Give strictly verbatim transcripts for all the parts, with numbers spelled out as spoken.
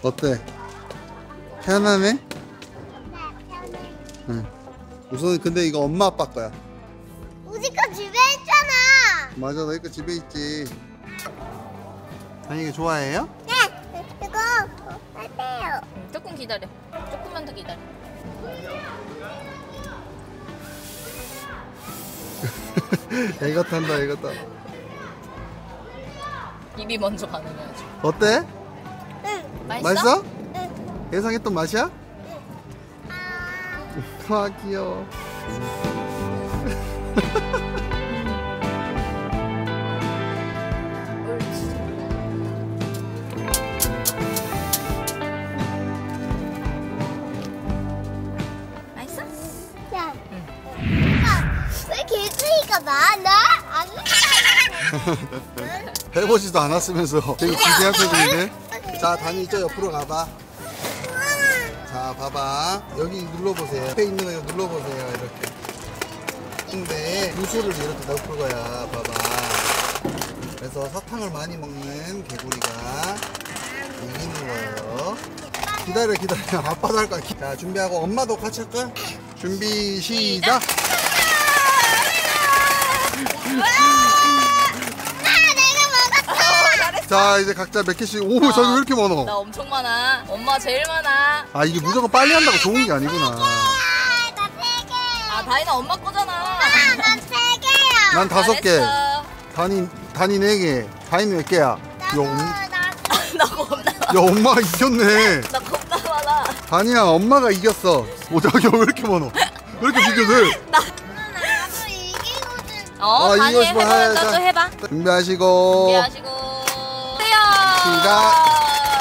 어때? 편하네? 네, 편해. 응. 우선 근데 이거 엄마 아빠 거야. 우리 거 집에 있잖아. 맞아, 너희 거 집에 있지. 아니 이거 좋아해요? 네, 이거 할게요. 응, 조금 기다려. 조금만 더 기다려. 애가 탄다, 애가 타. 입이 먼저 반응해야지. 어때? 응. 맛있어? 맛있어? 응. 예상했던 맛이야? 아, 와, 귀여워. 옳지. 맛있어? 야. 아, 왜 개구리가 많아? 안 해보지도 않았으면서 되게 기대한 표정인데. 자, 다니 저 옆으로 가봐. 자, 봐봐. 여기 눌러보세요. 옆에 있는 거 이거 눌러보세요. 이렇게. 근데 유수를 이렇게 넣을 거야. 봐봐. 그래서 사탕을 많이 먹는 개구리가 이기는 거예요. 기다려, 기다려. 아빠도 할 거야. 자, 준비하고 엄마도 같이 할까? 준비, 시작! 자, 이제 각자 몇 개씩. 오, 저기 왜 이렇게 많아? 나 엄청 많아. 엄마 제일 많아. 아, 이게 무조건 빨리 한다고 좋은 게 아니구나. 아, 나 세 개. 아, 다이나 엄마 거잖아. 아, 난 세 개야. 난 다섯 개. 잘했어. 단이, 단이 네 개. 다이는 몇 개야? 야, 나도, 엄, 나도. 나 겁나 많아. 야, 엄마가 이겼네. 나 겁나 많아. 다니야, 엄마가 이겼어. 오, 저기 왜 이렇게 많아? 왜 이렇게 비교돼? 나. 나도 이기거든. 어, 아, 다니 이거 좀 해봐. 하자. 너도 해봐. 준비하시고. 준비하시고. 시작.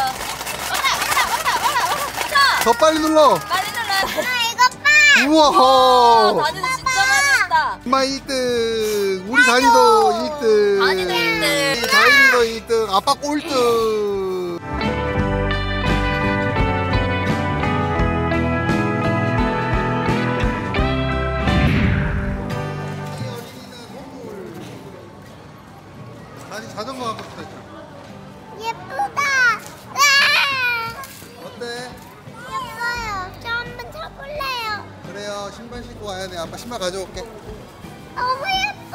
더 빨리 눌러. 빨리 눌러. 나 이거 봐. 우와. 다니는 진짜 많이 했다. 엄마 일 등. 우리 다니도 일 등. 다니도 일 등. 다니도 일 등. 아빠 꼴등. 다니 자전거 갖고 싶다 했잖아. 예쁘다. 와. 어때? 예뻐요. 저 한번 쳐볼래요. 그래요. 신발 신고 가야 돼. 아빠 신발 가져올게. 너무 예뻐.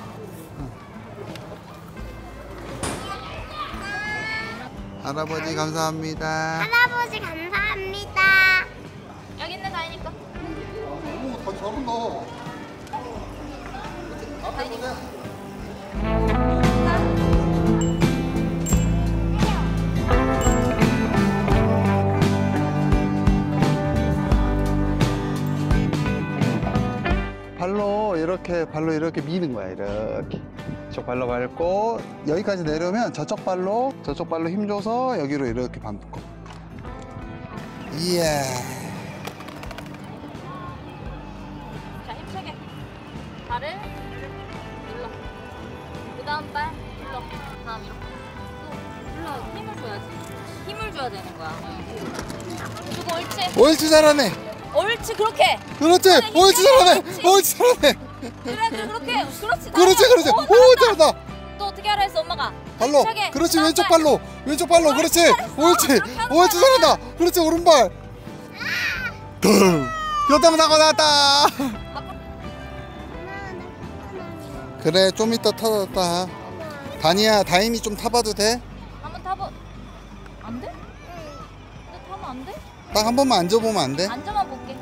할아버지 감사합니다. 할아버지 감사합니다. 여기 있네, 다이니까. 오, 더 저런 거. 앞에 보세요. 발로 이렇게 발로 이렇게 미는 거야. 이렇게 저쪽 발로 밟고 여기까지 내려오면 저쪽 발로 저쪽 발로 힘줘서 여기로 이렇게 밟고. 이야. 자, 힘차게. 발을 눌러. 그 다음 발 눌러. 다음 이렇게. 또 눌러. 힘을 줘야지. 힘을 줘야 되는 거야. 그리고 옳지. 옳지, 잘하네. 옳지, 그렇게. 그렇지. 손에 힘 옳지, 빼고, 잘하네. 그렇지. 옳지, 잘하네. 그래, 그래, 그렇게. 그렇지. 그렇지, 나야. 그렇지. 오, 오, 잘한다. 잘한다. 또 어떻게 하라 했어, 엄마가? 발로. 힘차게. 그렇지, 그다음 왼쪽 발. 발로. 왼쪽 발로. 그렇지. 옳지. 그렇게 하는 옳지, 거야. 잘한다. 그렇지, 오른발. 덩. 교통 사고 났다. 그래, 좀 이따 타다. 다니야, 다인이 좀 타봐도 돼? 한번 타봐. 안 돼? 너 타면 안 돼? 딱 한 번만 앉아보면 안 돼? 앉아만 볼게.